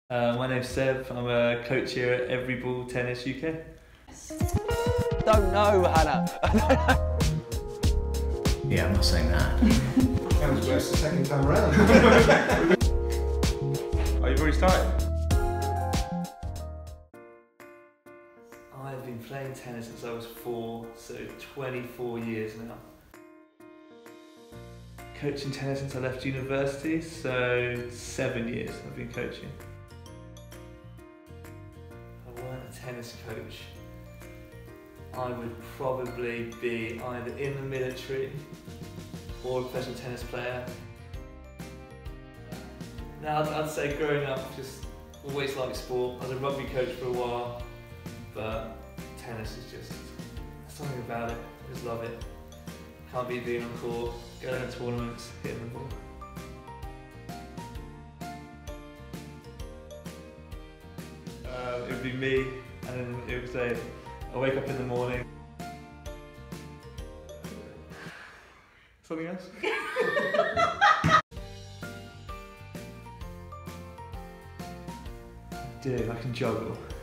My name's Seb, I'm a coach here at Every Ball Tennis UK. Don't know, Hannah. Yeah, I'm not saying that. That was worse the second time around. Oh, you've already started? I've been playing tennis since I was 4, so 24 years now. Coaching tennis since I left university, so 7 years I've been coaching. If I weren't a tennis coach, I would probably be either in the military or a professional tennis player. Now, I'd say growing up, just always liked sport. I was a rugby coach for a while, but tennis is just something about it. I just love it. Can't beat being on court, going to tournaments, hitting the ball. It would be me, and then it would say, I wake up in the morning. Something else? I can juggle.